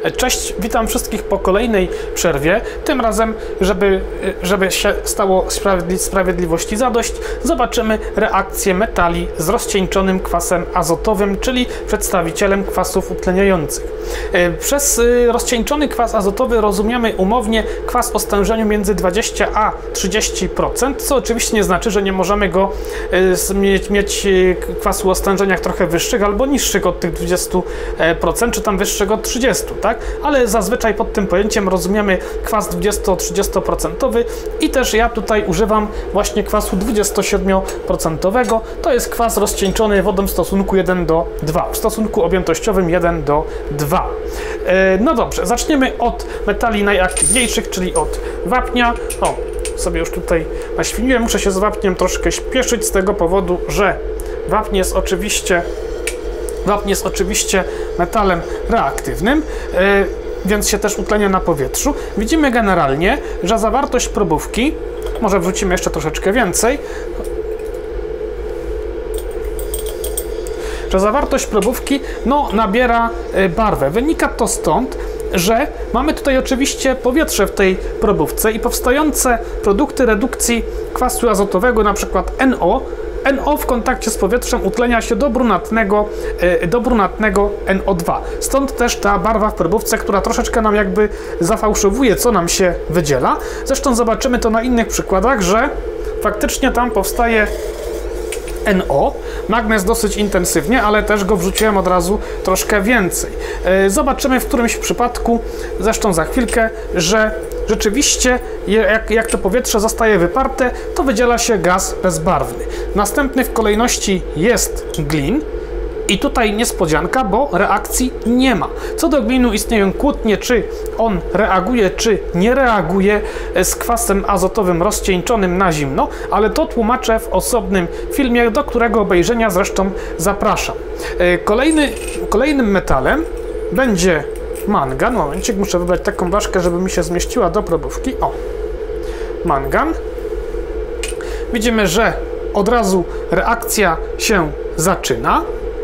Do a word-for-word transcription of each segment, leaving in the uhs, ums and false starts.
Cześć, witam wszystkich po kolejnej przerwie. Tym razem, żeby, żeby się stało sprawiedli sprawiedliwości zadość, zobaczymy reakcję metali z rozcieńczonym kwasem azotowym, czyli przedstawicielem kwasów utleniających. Przez rozcieńczony kwas azotowy rozumiemy umownie kwas o stężeniu między dwadzieścia a trzydzieści procent, co oczywiście nie znaczy, że nie możemy go mieć, mieć kwasu o stężeniach trochę wyższych albo niższych od tych dwudziestu procent, czy tam wyższych od trzydziestu procent, tak? Ale zazwyczaj pod tym pojęciem rozumiemy kwas dwudziesto-trzydziesto procentowy i też ja tutaj używam właśnie kwasu dwudziestosiedmioprocentowego. To jest kwas rozcieńczony wodą w stosunku jeden do dwóch, w stosunku objętościowym jeden do dwóch. No dobrze, zaczniemy od metali najaktywniejszych, czyli od wapnia. O, sobie już tutaj naświniłem, muszę się z wapniem troszkę śpieszyć z tego powodu, że wapń jest oczywiście Wapń jest oczywiście metalem reaktywnym, yy, więc się też utlenia na powietrzu. Widzimy generalnie, że zawartość probówki, może wrzucimy jeszcze troszeczkę więcej, że zawartość probówki no, nabiera yy, barwę. Wynika to stąd, że mamy tutaj oczywiście powietrze w tej probówce i powstające produkty redukcji kwasu azotowego, na przykład N O, N O w kontakcie z powietrzem utlenia się do brunatnego, do brunatnego N O dwa. Stąd też ta barwa w probówce, która troszeczkę nam jakby zafałszowuje, co nam się wydziela. Zresztą zobaczymy to na innych przykładach, że faktycznie tam powstaje N O. Magnez dosyć intensywnie, ale też go wrzuciłem od razu troszkę więcej. Zobaczymy w którymś przypadku, zresztą za chwilkę, że rzeczywiście jak, jak to powietrze zostaje wyparte, to wydziela się gaz bezbarwny. Następny w kolejności jest glin. I tutaj niespodzianka, bo reakcji nie ma. Co do glinu istnieją kłótnie, czy on reaguje, czy nie reaguje z kwasem azotowym rozcieńczonym na zimno, ale to tłumaczę w osobnym filmie, do którego obejrzenia zresztą zapraszam. Kolejny, kolejnym metalem będzie mangan. Momencik, muszę wybrać taką blaszkę, żeby mi się zmieściła do probówki. O, mangan. Widzimy, że od razu reakcja się zaczyna.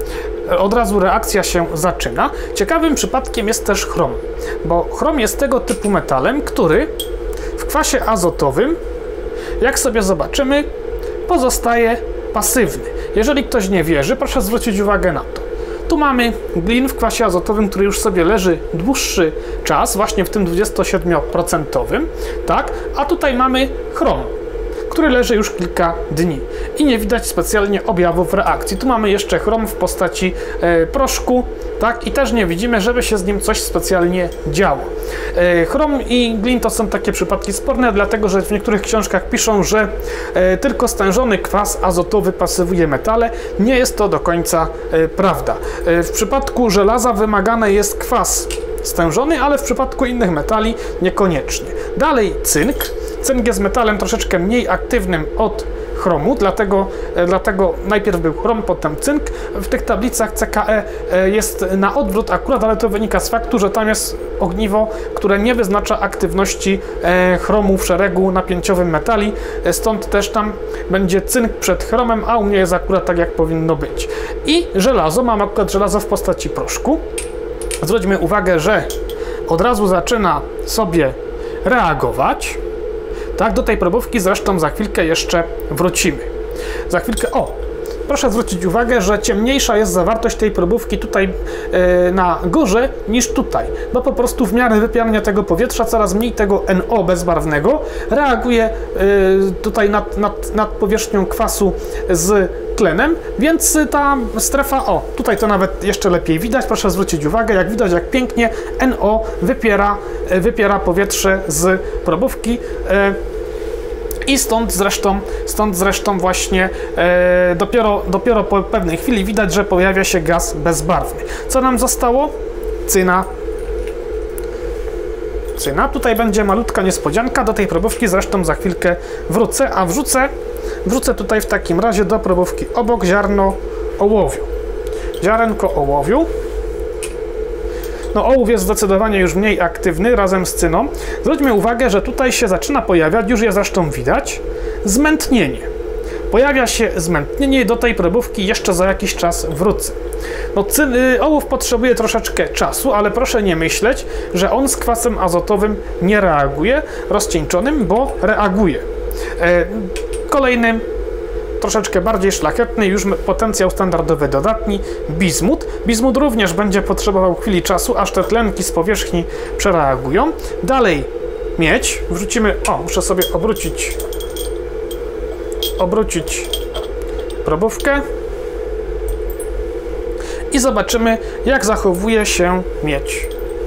Od razu reakcja się zaczyna. Ciekawym przypadkiem jest też chrom, bo chrom jest tego typu metalem, który w kwasie azotowym, jak sobie zobaczymy, pozostaje pasywny. Jeżeli ktoś nie wierzy, proszę zwrócić uwagę na to. Tu mamy glin w kwasie azotowym, który już sobie leży dłuższy czas, właśnie w tym dwudziestosiedmioprocentowym, tak? A tutaj mamy chrom, który leży już kilka dni i nie widać specjalnie objawów reakcji. Tu mamy jeszcze chrom w postaci e, proszku, tak? I też nie widzimy, żeby się z nim coś specjalnie działo. E, chrom i glin to są takie przypadki sporne, dlatego że w niektórych książkach piszą, że e, tylko stężony kwas azotowy pasywuje metale. Nie jest to do końca e, prawda. E, w przypadku żelaza wymagany jest kwas stężony, ale w przypadku innych metali niekoniecznie. Dalej cynk. Cynk jest metalem troszeczkę mniej aktywnym od chromu, dlatego, dlatego najpierw był chrom, potem cynk. W tych tablicach C K E jest na odwrót akurat, ale to wynika z faktu, że tam jest ogniwo, które nie wyznacza aktywności chromu w szeregu napięciowym metali, stąd też tam będzie cynk przed chromem, a u mnie jest akurat tak, jak powinno być. I żelazo, mam akurat żelazo w postaci proszku. Zwróćmy uwagę, że od razu zaczyna sobie reagować. Tak, do tej probówki zresztą za chwilkę jeszcze wrócimy. Za chwilkę, o, proszę zwrócić uwagę, że ciemniejsza jest zawartość tej probówki tutaj yy, na górze niż tutaj, bo po prostu w miarę wypiarnia tego powietrza coraz mniej tego N O bezbarwnego reaguje yy, tutaj nad, nad, nad powierzchnią kwasu z tlenem, więc ta strefa, o, tutaj to nawet jeszcze lepiej widać, proszę zwrócić uwagę, jak widać, jak pięknie N O wypiera, wypiera powietrze z probówki. Yy, I stąd zresztą, stąd zresztą właśnie e, dopiero, dopiero po pewnej chwili widać, że pojawia się gaz bezbarwny. Co nam zostało? Cyna. Cyna. Tutaj będzie malutka niespodzianka. Do tej probówki zresztą za chwilkę wrócę, a wrzucę, wrzucę tutaj w takim razie do probówki obok ziarno ołowiu. Ziarenko ołowiu. No ołów jest zdecydowanie już mniej aktywny razem z cyną. Zwróćmy uwagę, że tutaj się zaczyna pojawiać, już je zresztą widać, zmętnienie. Pojawia się zmętnienie, do tej probówki jeszcze za jakiś czas wrócę. No, cyn, y, ołów potrzebuje troszeczkę czasu, ale proszę nie myśleć, że on z kwasem azotowym nie reaguje rozcieńczonym, bo reaguje. E, kolejnym, troszeczkę bardziej szlachetny, już potencjał standardowy dodatni, bizmut. Bizmut również będzie potrzebował chwili czasu, aż te tlenki z powierzchni przereagują. Dalej miedź. Wrzucimy, o, muszę sobie obrócić, obrócić probówkę i zobaczymy, jak zachowuje się miedź.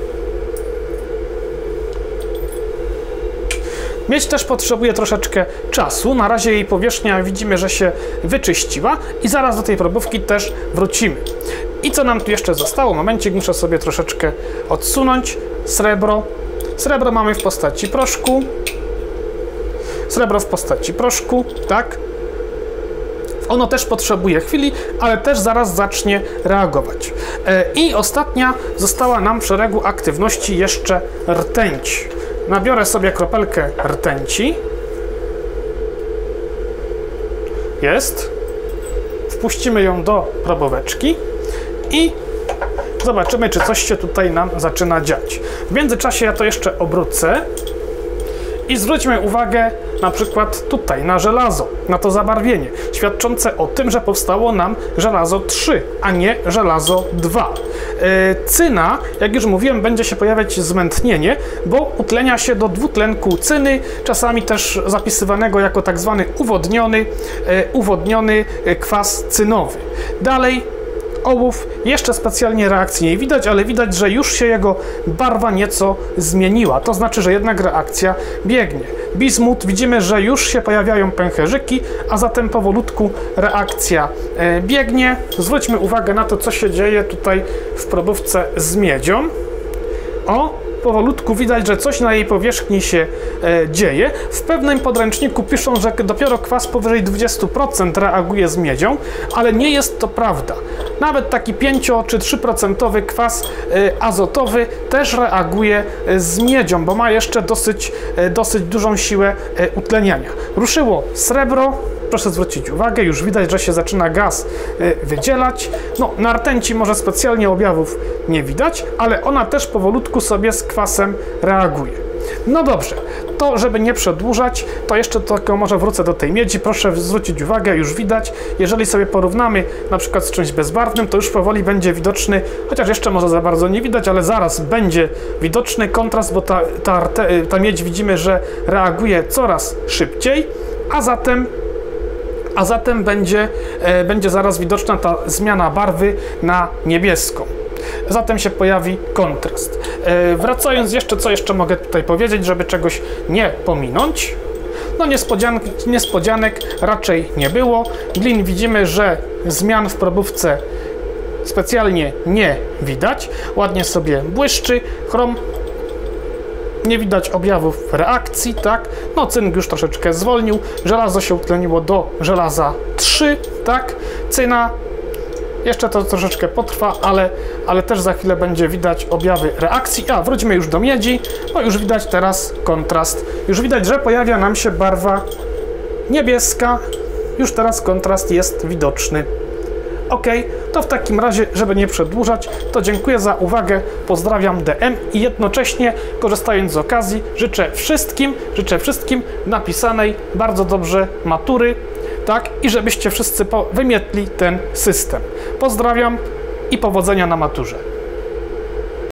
Miedź też potrzebuje troszeczkę czasu. Na razie jej powierzchnia widzimy, że się wyczyściła i zaraz do tej probówki też wrócimy. I co nam tu jeszcze zostało? Momencik, muszę sobie troszeczkę odsunąć. Srebro. Srebro mamy w postaci proszku. Srebro w postaci proszku, tak? Ono też potrzebuje chwili, ale też zaraz zacznie reagować. I ostatnia została nam w szeregu aktywności jeszcze rtęć. Nabiorę sobie kropelkę rtęci. Jest. Wpuścimy ją do probóweczki i zobaczymy, czy coś się tutaj nam zaczyna dziać. W międzyczasie ja to jeszcze obrócę i zwróćmy uwagę na przykład tutaj na żelazo, na to zabarwienie, świadczące o tym, że powstało nam żelazo trzy, a nie żelazo dwa. Yy, cyna, jak już mówiłem, będzie się pojawiać zmętnienie, bo utlenia się do dwutlenku cyny, czasami też zapisywanego jako tak zwany uwodniony, yy, uwodniony kwas cynowy. Dalej ołów, jeszcze specjalnie reakcji nie widać, ale widać, że już się jego barwa nieco zmieniła. To znaczy, że jednak reakcja biegnie. Bizmut, widzimy, że już się pojawiają pęcherzyki, a zatem powolutku reakcja e, biegnie. Zwróćmy uwagę na to, co się dzieje tutaj w probówce z miedzią. O! Powolutku widać, że coś na jej powierzchni się e, dzieje. W pewnym podręczniku piszą, że dopiero kwas powyżej dwudziestu procent reaguje z miedzią, ale nie jest to prawda. Nawet taki pięć czy trzy procent kwas e, azotowy też reaguje e, z miedzią, bo ma jeszcze dosyć, e, dosyć dużą siłę e, utleniania. Ruszyło srebro. Proszę zwrócić uwagę, już widać, że się zaczyna gaz y, wydzielać. No, na rtęci może specjalnie objawów nie widać, ale ona też powolutku sobie z kwasem reaguje. No dobrze, to żeby nie przedłużać, to jeszcze tylko może wrócę do tej miedzi. Proszę zwrócić uwagę, już widać, jeżeli sobie porównamy na przykład z czymś bezbarwnym, to już powoli będzie widoczny, chociaż jeszcze może za bardzo nie widać, ale zaraz będzie widoczny kontrast, bo ta, ta, ta miedź widzimy, że reaguje coraz szybciej, a zatem a zatem będzie, e, będzie zaraz widoczna ta zmiana barwy na niebieską. Zatem się pojawi kontrast. E, wracając jeszcze, co jeszcze mogę tutaj powiedzieć, żeby czegoś nie pominąć. No niespodzianek, niespodzianek raczej nie było. Glin widzimy, że zmian w probówce specjalnie nie widać. Ładnie sobie błyszczy. Chrom nie widać objawów reakcji, tak? No cynk już troszeczkę zwolnił, żelazo się utleniło do żelaza trzy, tak? Cyna jeszcze to troszeczkę potrwa, ale, ale też za chwilę będzie widać objawy reakcji. A, wróćmy już do miedzi, no już widać teraz kontrast. Już widać, że pojawia nam się barwa niebieska. Już teraz kontrast jest widoczny. Ok, to w takim razie, żeby nie przedłużać, to dziękuję za uwagę, pozdrawiam D M i jednocześnie, korzystając z okazji, życzę wszystkim, życzę wszystkim napisanej bardzo dobrze matury, tak, i żebyście wszyscy wymietli ten system. Pozdrawiam i powodzenia na maturze.